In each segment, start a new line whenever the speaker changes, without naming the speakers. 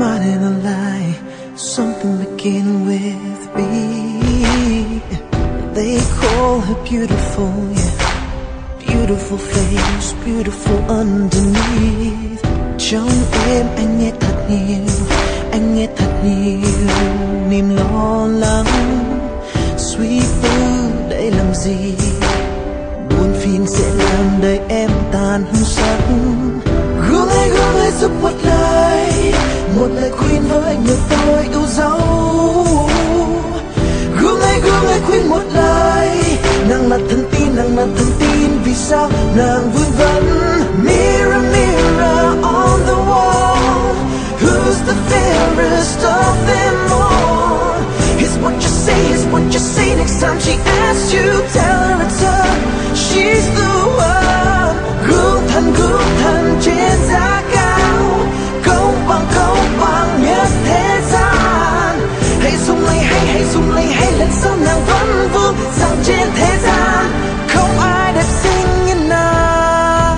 mine and a lie, something begin with B. They call her beautiful, yeah. Beautiful face, beautiful underneath. Trong em anh nghe thật nhiều, anh nghe thật nhiều niềm lo lắng. Sweet boo, đây làm gì? Buồn phiền sẽ làm đời em tàn hương sắc. Gương ơi giúp một lời khuyên với người tôi yêu dấu. Gương ơi khuyên một lời. Nàng là thần tin vì sao nàng vương vấn. Mirror, mirror on the wall, who's the fairest of them all? Here's what you say next time she asks you, tell her it's her, she's the one. Gương thần trên giá cao, công bằng nhất thế gian. Hãy dùng lấy hay lần sau nàng vẫn vương dạo trên thế gian. Không ai đẹp xinh như nàng.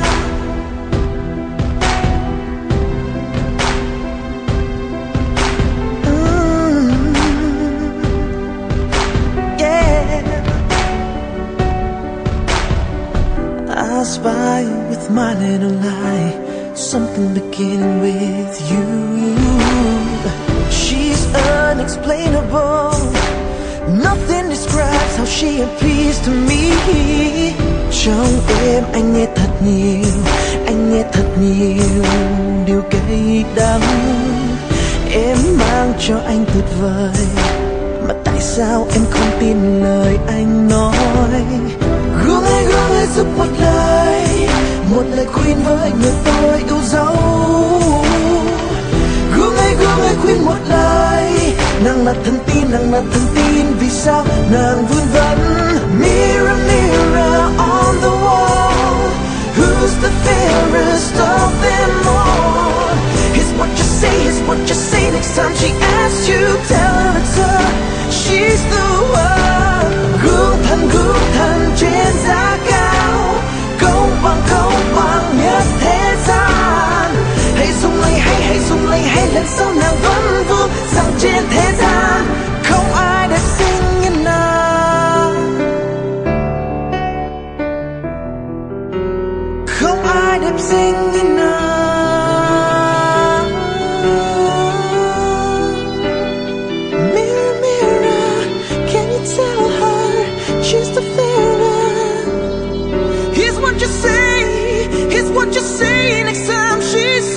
Yeah. I spy with my little lie, something beginning with you. She's unexplainable, nothing describes how she appears to me. Trong em anh nghe thật nhiều điều cay đắng. Em mang cho anh tuyệt vời, mà tại sao em không tin lời anh nói? Gương ơi giúp một lời khuyên với người tôi yêu dấu. Gương ơi khuyên một lời. Nàng là thần tin vì sao nàng vương vấn. Mirror, mirror on the wall, who's the fairest of them all? Here's what you say next time she asks you, tell her it's her, she's the one. Gương thần trên giá cao, công bằng nhất thế gian. Hãy dùng lấy hay lần sau nàng vẫn vương dạo trên thế gian. Không ai đẹp xinh như nàng, không ai đẹp xinh như nàng. Mirror, mirror, can you tell her she's the fairest? Here's what you say next time she says.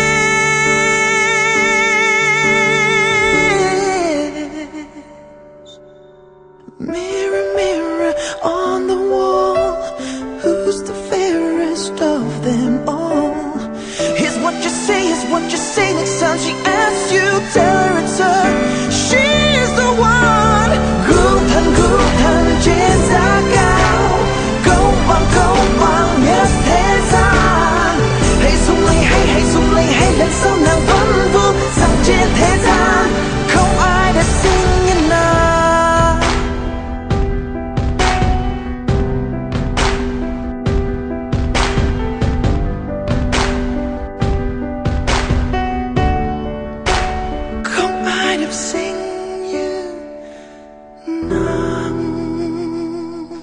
Mirror, mirror on the wall, who's the fairest of them all? Here's what you say next time she asks you, tell her it's her, she's the one. Gương thần trên giá cao, công bằng nhất thế gian. Hãy dùng lấy hay lần sau nàng vẫn vương dạo trên thế gian. Không ai đẹp xinh như nàng. Không ai đẹp xinh.